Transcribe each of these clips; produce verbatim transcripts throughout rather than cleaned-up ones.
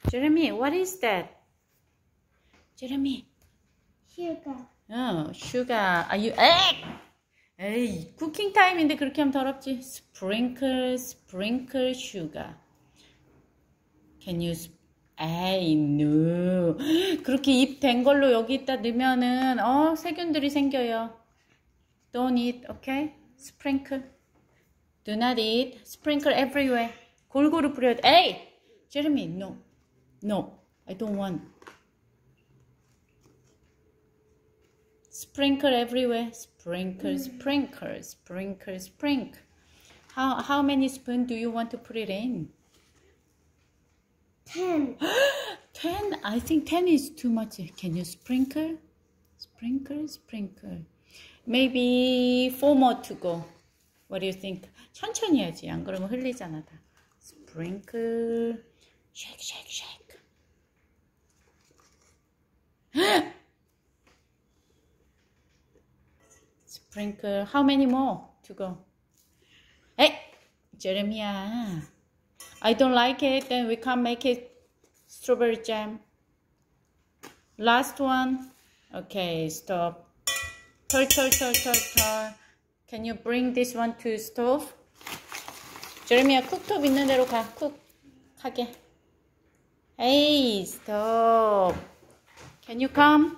Jeremy, what is that? Jeremy. Sugar. 어, sugar. Are you, 에이! 에이, 쿠킹 타임인데 그렇게 하면 더럽지. Sprinkle, sprinkle sugar. Can you, 에이, no. 그렇게 입 된 걸로 여기다 넣으면은, 어, 세균들이 생겨요. Don't eat, okay? Sprinkle. Do not eat. Sprinkle everywhere. 골고루 뿌려야 돼. 에이! Jeremy, no. No, I don't want. Sprinkle everywhere. Sprinkle, sprinkle, sprinkle, sprinkle. How, how many spoons do you want to put it in? Ten. ten? I think ten is too much. Can you sprinkle? Sprinkle, sprinkle. Maybe four more to go. What do you think? 천천히 해야지. 안 그러면 흘리잖아 다. Sprinkle. Shake, shake, shake. Sprinkle. How many more to go? Hey, Jeremiah. I don't like it. Then we can't make it strawberry jam. Last one. Okay, stop. Turn, turn, turn, turn, turn. Can you bring this one to stove? Jeremiah, 쿡톱 있는 대로 가. 쿡 하게. Hey, stop. Can you come?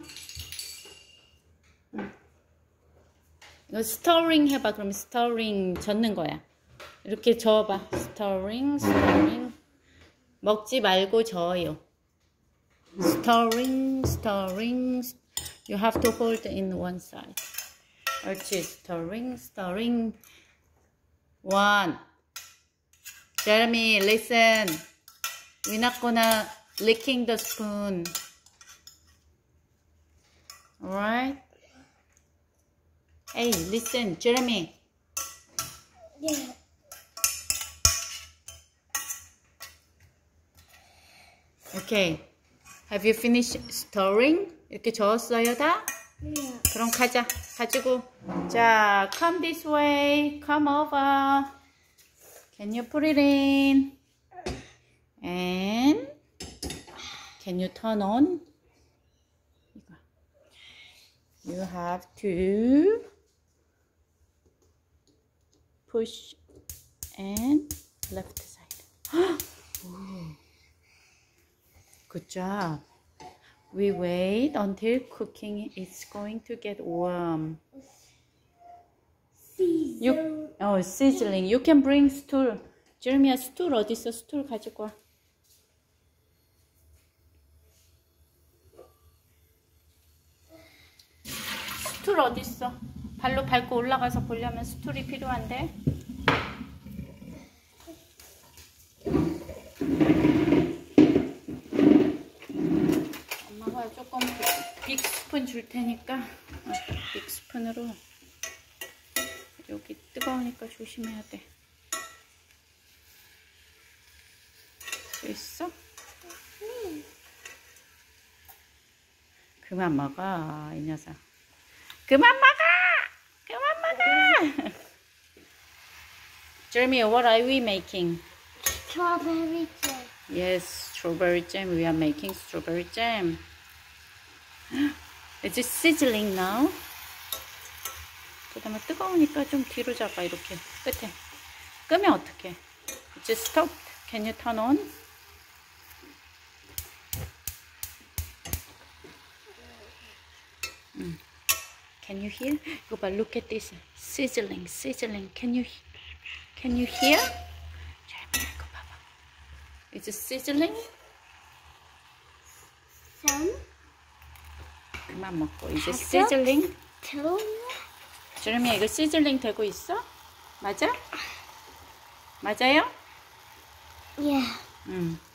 이거 stirring 해봐. 그럼 stirring 젓는 거야. 이렇게 저어봐. stirring, stirring. 먹지 말고 저어요. stirring, stirring. You have to hold in one side. 옳지. stirring, stirring. One. Jeremy, listen. We're not gonna licking the spoon. Alright? Hey, listen, Jeremy. Yeah. Okay. Have you finished stirring? 이렇게 저었어요, 다? Yeah. 그럼 가자. 가지고. 자, come this way. Come over. Can you put it in? And can you turn on? You have to push and left side. Good job. We wait until cooking is going to get warm. Sizzle. You, oh, sizzling. You can bring stool. Jeremiah, stool 어디 있어? stool 가지고 와. 스툴 어딨어? 발로 밟고 올라가서 보려면 스툴이 필요한데. 엄마가 조금 빅 스푼 줄 테니까 빅 스푼으로. 여기 뜨거우니까 조심해야 돼. 됐어? 그만 먹어, 이 녀석. 그만 먹어! 그만 먹어! Jeremy, what are we making? Strawberry jam. Yes, strawberry jam. We are making strawberry jam. Is it sizzling now? 그다음에 뜨거우니까 좀 뒤로 잡아, 이렇게 끝에. 끄면 어떡해? It just stopped. Can you turn on? 음. Can you hear? Go back, look at this. Sizzling, sizzling. Can you can you hear? Jeremy, go 봐봐. Is it sizzling? Some. 그만 먹고. Is it sizzling? Two. Jeremy, 이거 sizzling 되고 있어? 맞아? 맞아요? Yeah. 음.